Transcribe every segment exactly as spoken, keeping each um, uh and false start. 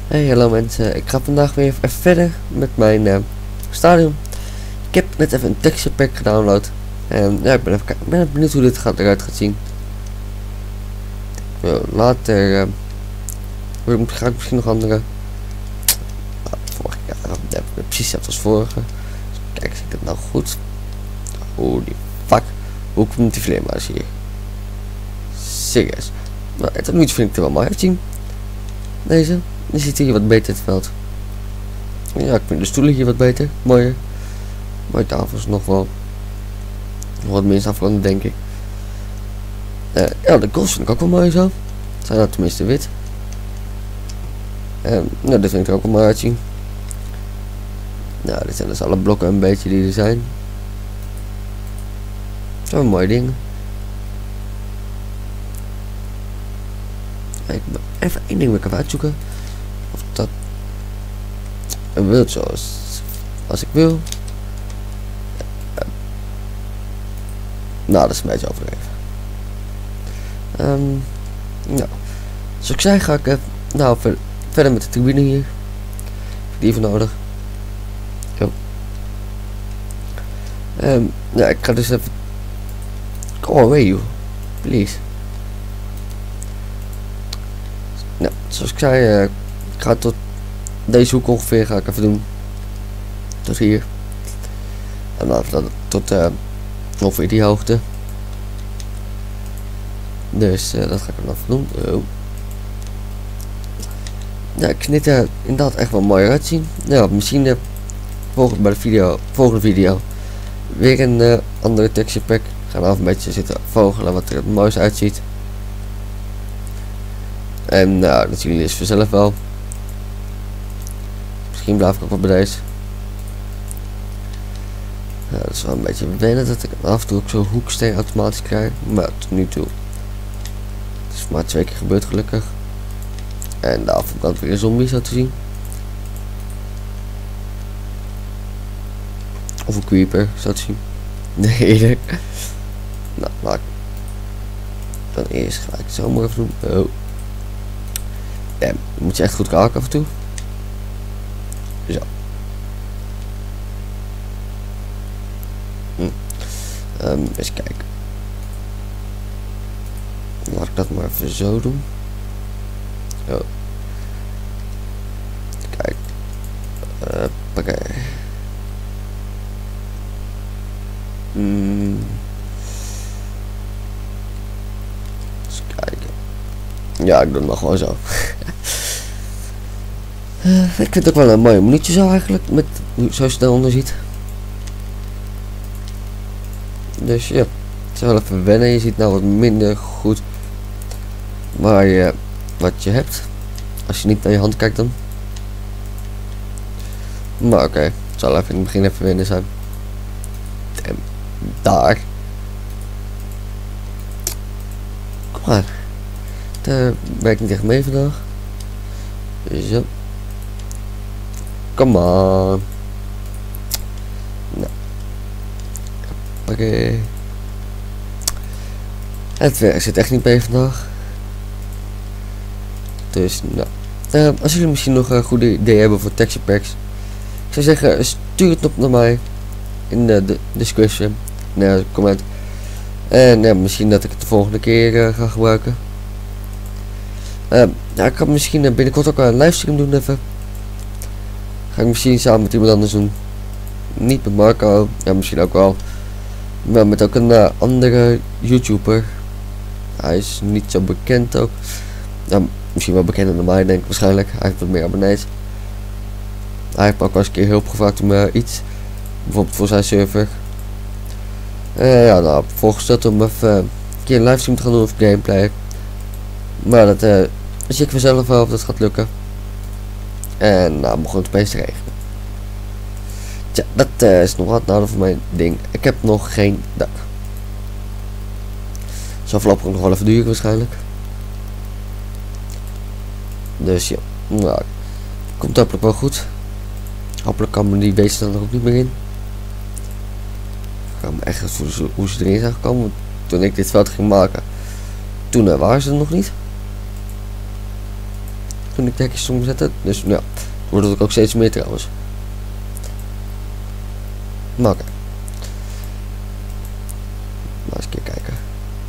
Hey, hallo mensen, ik ga vandaag weer even verder met mijn uh, stadion. Ik heb net even een texture pack gedownload. En ja, ik ben even, ben even benieuwd hoe dit gaat, eruit gaat zien. Uh, later uh, ga ik misschien nog andere. Uh, vorig jaar, uh, ja, precies hetzelfde als vorige. Dus kijk, zie ik dat nou goed? Holy fuck, hoe komt die vleermuis hier? Serieus. Nou, tot nu toe vind ik er wel mooi uitzien. Deze. Je ziet hier wat beter het veld. Ja, ik vind de stoelen hier wat beter. Mooier. Mooie tafels nog wel. Nog wat minst afgerond, denk ik. Uh, ja, de goals vind ik ook wel mooi zo. Zijn nou tenminste wit. Uh, nou, dit vind ik er ook wel mooi uitzien. Nou, dit zijn dus alle blokken een beetje die er zijn. Zo'n mooie dingen. Ik ben even één ding wil ik even uitzoeken. Of dat een wild zoals als ik wil. Uh, nou, dat is een beetje overdreven. Um, nou, zoals ik zei ga ik even, nou, ver, verder met de tribune hier. Heb ik die even nodig. Zo. Um, ja, ik ga dus even. Go away, you. Please. Nou, zoals ik zei, uh, ik ga tot deze hoek ongeveer ga ik even doen. Tot hier. En dan dat tot uh, ongeveer die hoogte. Dus uh, dat ga ik dan even doen. Oh. Ja, ik knit er inderdaad echt wel mooi uitzien. Nou, misschien uh, volgende bij de video, volgende video weer een uh, andere texture pack. Ik ga nou een beetje zitten vogelen wat er het mooiste uitziet. En nou, dat zien jullie dus vanzelf wel. Misschien blijf ik ook wel bij deze. Ja, dat is wel een beetje wennen dat ik af en toe ook zo'n hoeksteen automatisch krijg. Maar tot nu toe. Het is maar twee keer gebeurd gelukkig. En de achterkant weer een zombie zo te zien. Of een creeper zo te zien. Nee. Nou, laat ik dan eerst gelijk zo maar even doen. Oh. Ja, moet je echt goed raken af en toe. Zo. Hm. Um, eens kijken. Laat ik dat maar even zo doen. Oh. Kijk. Uh, Oké. Hmm. Eens kijken. Ja, ik doe het maar gewoon zo. uh, ik vind het ook wel een mooie minuutje zo eigenlijk. Met zoals je daaronder ziet. Dus ja. Het is wel even wennen. Je ziet nou wat minder goed. Maar je, wat je hebt. Als je niet naar je hand kijkt dan. Maar oké. Okay. Het zal even in het begin even wennen zijn. En daar. Kom maar. Daar werkt niet echt mee vandaag. Zo. Come on. Nou. Oké. Okay. Het werk zit echt niet mee vandaag. Dus nou. Uh, als jullie misschien nog een goede idee hebben voor texture packs. Ik zou zeggen, stuur het op naar mij. In de, de description. Nee, comment. En ja, misschien dat ik het de volgende keer uh, ga gebruiken. Uh, ja, ik kan misschien uh, binnenkort ook wel een livestream doen even. Ga ik misschien samen met iemand anders doen. Niet met Marco. Ja, misschien ook wel. Maar met ook een uh, andere YouTuber. Hij is niet zo bekend ook. Ja, misschien wel bekender dan mij, denk ik waarschijnlijk. Hij heeft wat meer abonnees. Hij heeft ook wel eens een keer hulp gevraagd om uh, iets. Bijvoorbeeld voor zijn server. Uh, ja, nou, voorgesteld om even uh, een keer een livestream te gaan doen of gameplay. Maar dat uh, zie ik vanzelf wel of dat gaat lukken. En nou, begon het opeens te regenen. Tja, dat uh, is nog wat nou voor mijn ding. Ik heb nog geen dak. Zal voorlopig nog wel even duren waarschijnlijk. Dus ja, nou, komt hopelijk wel goed. Hopelijk kan me die beesten dan er ook niet meer in. Ik ga me echt hoe ze, hoe ze erin zijn gekomen. Want toen ik dit veld ging maken, toen uh, waren ze er nog niet. toen ik de hekjes omzette. Dus ja, wordt het ook steeds meer trouwens. Maar oké. Okay. Maar eens een keer kijken.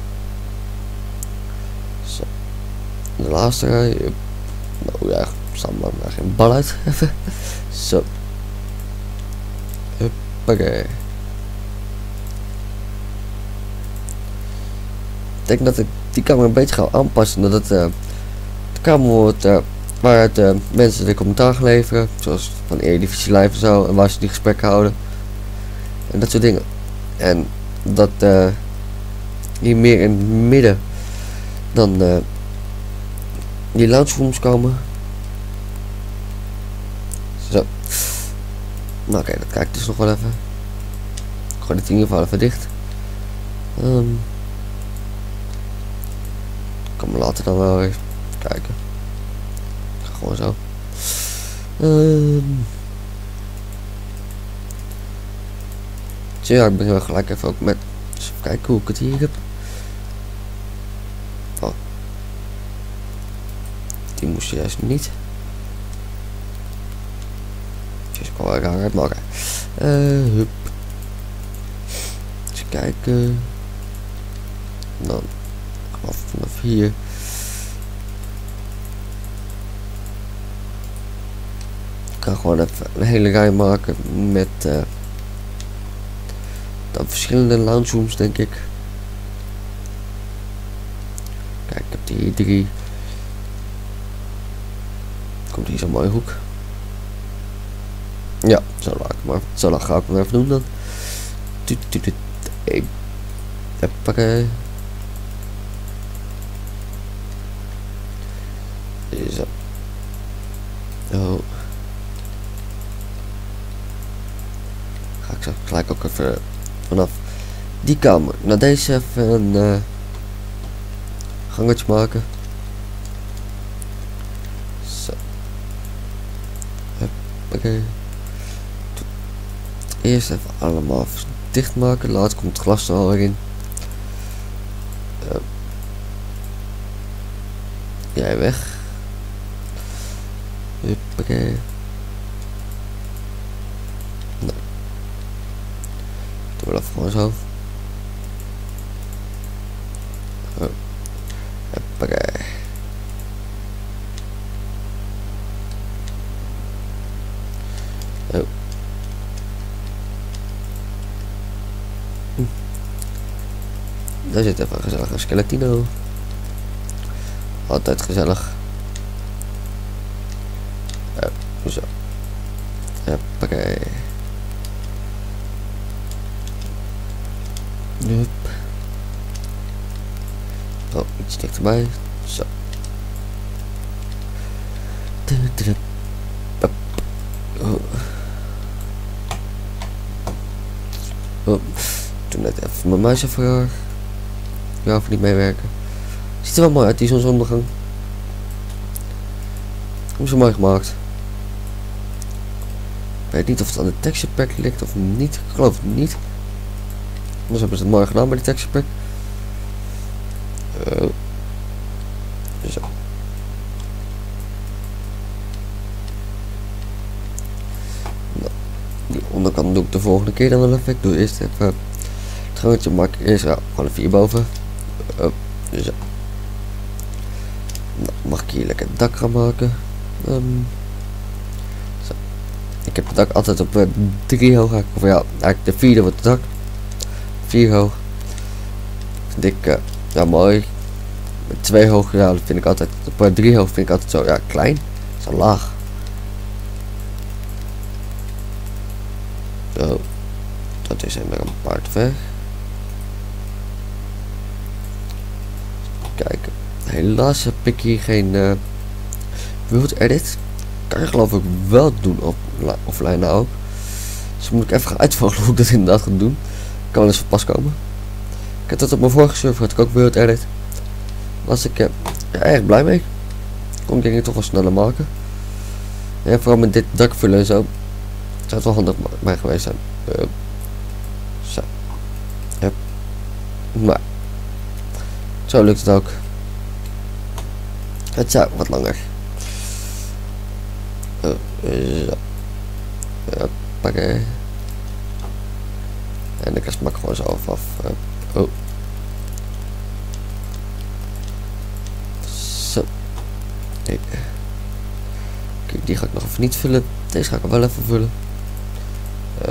Zo. De laatste rij. Nou ja, staan maar maar geen bal uit. Even. Zo. Huppakee. Ik denk dat ik die kamer een beetje ga aanpassen. Dat het uh, de kamer wordt uh, waaruit uh, mensen de commentaar gaan leveren. Zoals van Eredivisie Live en zo. En waar ze die gesprekken houden. En dat soort dingen. En dat uh, hier meer in het midden dan uh, die lounge rooms komen. Zo. Nou oké, okay, dat kijk ik dus nog wel even. Ik gooi dit in ieder geval even dicht. Um, Kom maar later dan wel weer kijken. Ik ga gewoon zo. Um, zo ja, ik ben wel gelijk even ook met. Dus even kijken hoe ik het hier heb. Oh. Die moest juist niet. Dus ik wel raar uit, maar oké. Okay. Uh, hup. Eens kijken. Dan. Vanaf hier. Ik kan gewoon even een hele rij maken met uh, dan verschillende lounge rooms, denk ik. Kijk, ik heb hier drie. Komt hier zo'n mooie hoek. Ja, zo laat ik maar. Zo lang ga ik maar even doen dan. Even pakken. Zo. Oh. Ga ik zo gelijk ook even vanaf die kamer naar deze even een uh, gangetje maken. Zo. Oké. Eerst even allemaal dicht maken. Later komt het glas er al in. Uh. Jij weg. Huppakee. Nou. Doe wel even gewoon zo. Oh. Huppakee. Oh. Hm. Daar zit even een gezellige skeletino. Altijd gezellig. Ja, zo. Huppakee. Hup. Oh, iets dichterbij. Zo. Oh. Oh. Toen net even mijn muis even. Ja, of niet meewerken. Ziet er wel mooi uit, die zonsondergang. Hoe zo mooi gemaakt. Ik weet niet of het aan de texture pack ligt of niet. Ik geloof het niet. Anders hebben ze het mooi gedaan bij de texture pack. Uh, zo. Nou, die onderkant doe ik de volgende keer dan wel even. Ik doe eerst even het gangetje maak ik eerst ja, gewoon even hierboven. Uh, zo. Nou, mag ik hier lekker het dak gaan maken. Um, zo. Ik heb het dak altijd op uh, drie hoog. Of ja, eigenlijk de vierde wordt het dak. Vier hoog. Vind ik uh, ja mooi. Met twee hoog, ja, dat vind ik altijd. Op uh, drie hoog vind ik altijd zo ja klein. Zo laag. Zo. Dat is er een paard weg. Kijken. Helaas heb ik hier geen uh, world edit. Kan je geloof ik wel doen op offline nou ook. Dus moet ik even gaan uitvogelen hoe ik dat inderdaad ga doen. Kan wel eens van pas komen. Ik heb dat op mijn vorige server had ik ook world edit. Was ik uh, ja, erg blij mee. Kon ik dingen toch wel sneller maken. En vooral met dit dak vullen en zo. Zou het wel handig bij geweest zijn. Uh, zo. Yep. Maar. Zo lukt het ook. Het zou wat langer. Zo. Pakken. En de kast maak gewoon zo af. af. Oh. Zo. Nee. Kijk, die ga ik nog even niet vullen. Deze ga ik wel even vullen. Uh.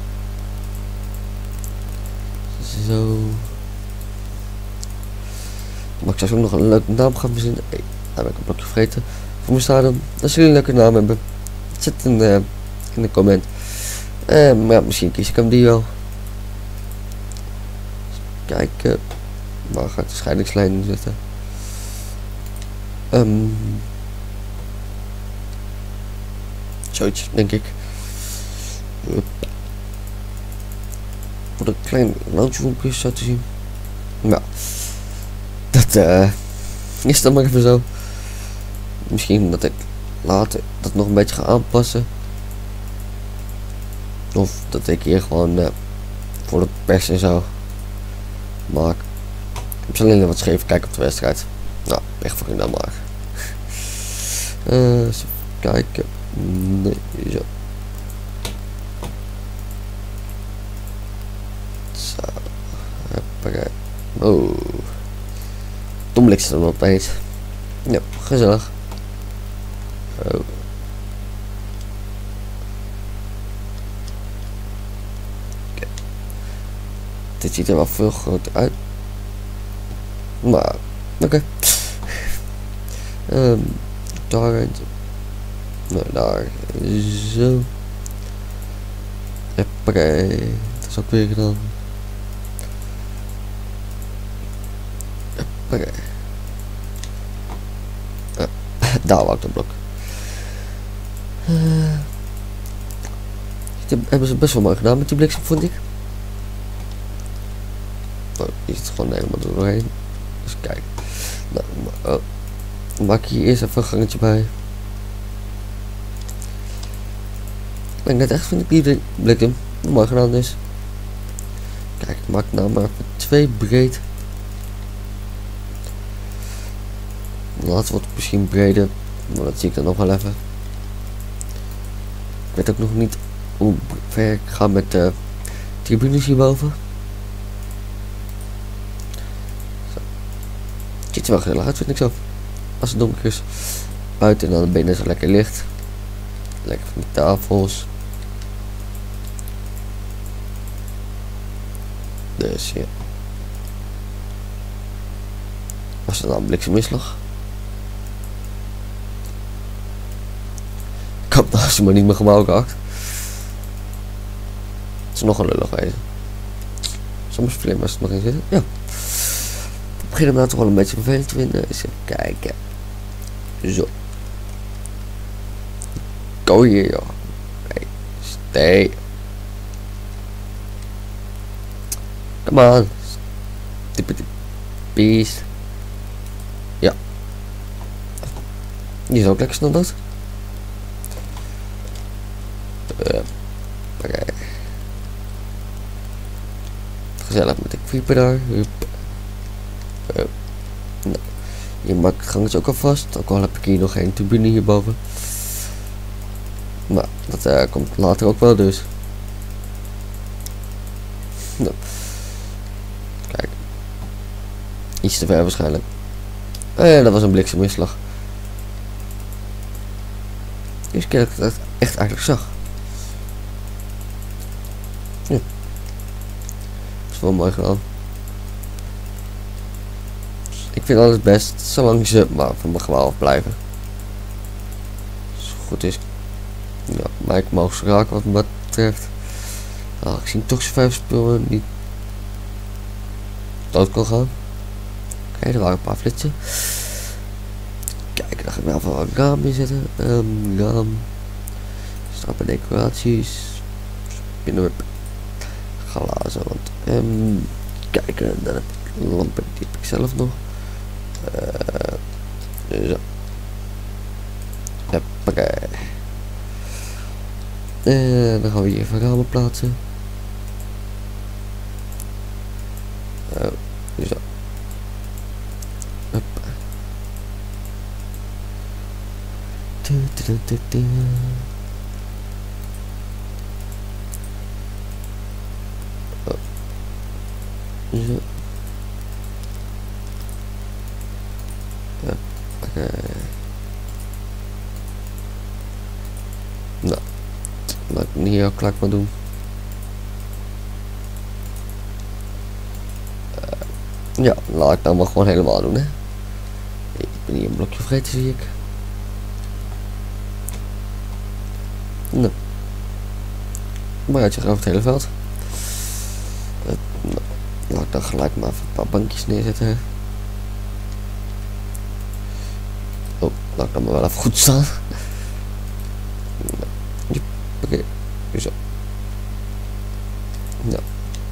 Zo. Maar ik zou ook nog een leuke naam gaan verzinnen. Hey, daar heb ik een blokje vergeten. Voor mijn stadion. Als jullie een leuke naam hebben. Zet een uh, in de comment. Uh, maar ja, misschien kies ik hem die wel. Kijken. Waar ga ik de scheidingslijn in zetten? Um, zoiets, denk ik. Hup. Voor een klein launchroomje zo te zien. Nou, dat uh, is dan maar even zo. Misschien dat ik later dat nog een beetje ga aanpassen. Of dat ik hier gewoon uh, voor de pers en zo maak. Ik zal alleen wat scheef kijken op de wedstrijd. Nou, echt voor dan maar. Uh, eens kijken. Nee, zo. Zo. Hoppakee. Oh. Tom blikt er dan opeens. Ja, gezellig. Oh. Okay. Dit ziet er wel veel groter uit. Maar, oké. Okay. Um, daar. Nou, daar. Zo. Hoppakee. Dat is ook weer gedaan. Hoppakee. Uh, daar wou ik de blok. Uh, hebben ze best wel mooi gedaan met die bliksem, vond ik. Oh, die zit gewoon helemaal er doorheen. Dus kijk. Nou, oh. Maak hier eerst even een gangetje bij. En net echt vind ik die bliksem mooi gedaan is. Kijk, ik maak nou maar even twee breed. Laatst wordt het misschien breder, maar dat zie ik dan nog wel even. Ik weet ook nog niet hoe ver ik ga met de tribunes hierboven. Zo. Het ziet er wel gezellig uit, vind ik zo. Als het donker is. Buiten en dan de benen zo lekker licht. Lekker van die tafels. Dus ja. Was er dan een blikseminslag? Ik had nou ze maar niet meer gebouwd gehad. Het is nog een lullig wezen. Soms slim als het nog in zitten. Ja. Ik begin hem nou toch wel een beetje vervelend te vinden. Eens even kijken. Zo. Go hier joh. Oké. Stay. Come on. Tippity. Peace. Ja. Die is ook lekker snel dood. Uh, okay. Gezellig met de creeper daar. Uh, nou, hier maak ik het gangetje ook al vast. Ook al heb ik hier nog geen tribune hierboven. Maar dat uh, komt later ook wel dus. Nou. Kijk. Iets te ver waarschijnlijk. Eh, dat was een blikseminslag. Eerste keer dat ik dat echt eigenlijk zag. Ja. Dat is wel mooi gedaan. Ik vind alles best, zolang ze maar van mijn gewelf blijven. Als het goed is. Ja, maar ik mag ze raken wat me betreft. Nou, ik zie toch zo'n vijf spullen niet dood kan gaan. Oké, er waren een paar flitsen. Kijk, daar ga ik nou even wat raam in zetten. Um, raam. Strappen decoraties. Spinnenweb. Glazen. Want, um, kijken, dan heb ik lampen, die heb ik zelf nog. Uh, zo. Hoppakee. En dan gaan we hier even ramen plaatsen. Uh, zo. Hup. Du, du, du, du, du. Laat ik het hier ook gelijk maar doen. Uh, ja, laat ik dat maar gewoon helemaal doen, hè. Ik ben hier een blokje vergeten, zie ik. Nou. Maar uit je over het hele veld. Uh, nou, laat ik dan gelijk maar even een paar bankjes neerzetten, hè. Oh, laat ik dan maar wel even goed staan. Oké, okay. Zo. Nou.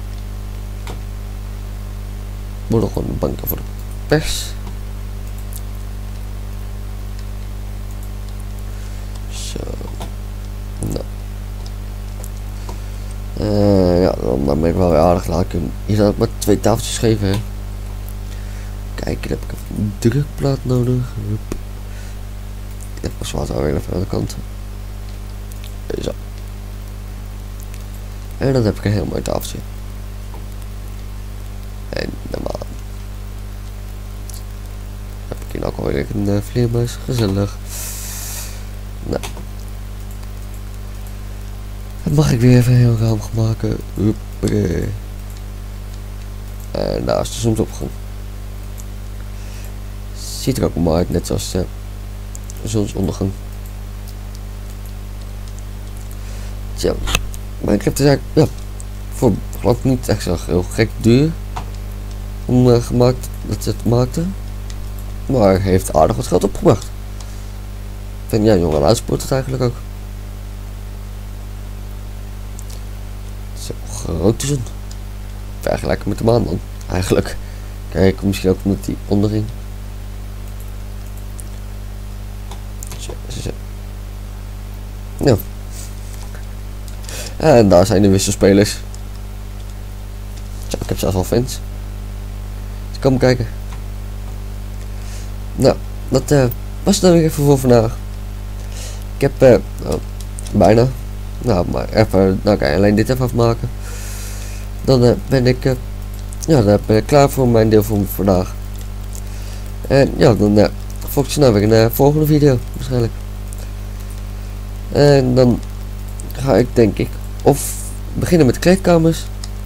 Moet nog gewoon een bankje voor de pers. Zo. Nou. Uh, ja, dan ben ik wel weer aardig. Laat ik hem. Hier zou ik maar twee tafeltjes geven, hè. Kijk, dan heb ik even een drukplaat nodig. Hup. Ik heb pas wat alweer even aan de kant. Zo. En dan heb ik een heel mooi tafeltje. En normaal. Heb ik hier ook alweer een uh, vleermuis. Gezellig. Nou. Dan mag ik weer even heel ruim maken. Hoppakee. En daar is de zonsopgang. Ziet er ook mooi uit, net zoals de zonsondergang. Tja, Minecraft is eigenlijk, ja, voor geloof ik niet echt zo heel gek duur om uh, gemaakt dat ze het maakten, maar heeft aardig wat geld opgebracht. Ik vind, ja, jongen, uitspoort het eigenlijk ook. Zo groot is het. Vergelijken met de maan dan, eigenlijk. Kijk, misschien ook met die onderin. Zo, zo, zo. Nou. En daar zijn de wisselspelers. Zo, ik heb zelfs al fans. Dus kom kijken. Nou, dat uh, was het dan weer even voor vandaag. Ik heb uh, oh, bijna. Nou, maar even, nou kan je alleen dit even afmaken. Dan uh, ben ik, uh, ja, dan ben ik klaar voor mijn deel voor vandaag. En ja, dan uh, volgt je nou weer een uh, volgende video waarschijnlijk. En dan ga ik denk ik of beginnen met de kleedkamers.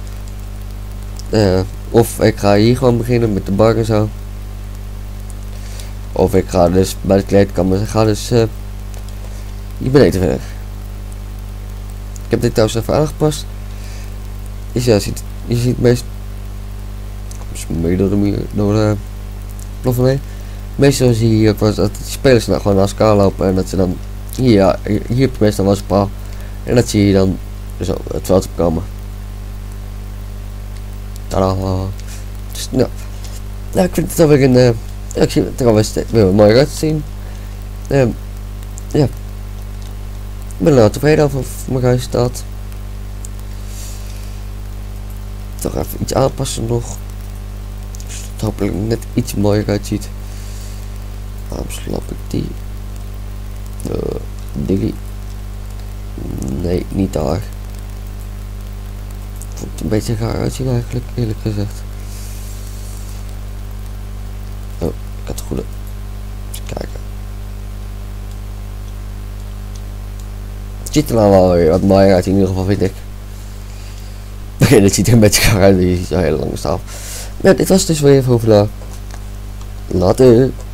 Uh, of ik ga hier gewoon beginnen met de bar en zo. Of ik ga dus bij de kleedkamers en ga dus uh, hier beneden verder. Ik heb dit trouwens even aangepast. Je, ja, ziet, je ziet meest door de muur, door de ploffen mee. Meestal zie je hier ook wel dat de spelers nou gewoon naast elkaar lopen en dat ze dan hier, ja, hier heb je meestal wel eens een paal. En dat zie je dan zo het veld opkomen. Tadaa. Dus nou, nou, ik vind het alweer een, uh, ja, ik zie het er alweer weer mooi uit te zien. Uh, ja, ik ben er nou tevreden over mijn huis staat. Toch even iets aanpassen nog. Dus het hopelijk net iets mooier uitziet. Waarom slap ik die? Uh, die. Nee, niet daar. Vond het een beetje gaar uitzien eigenlijk, eerlijk gezegd. Oh, ik had het goede. Eens kijken. Het ziet er nou wel weer wat mooier uit in ieder geval, vind ik. Begin, het ziet er een beetje gaar uit, je ziet een hele lange stapel. Ja, dit was dus weer voor vandaag. Later.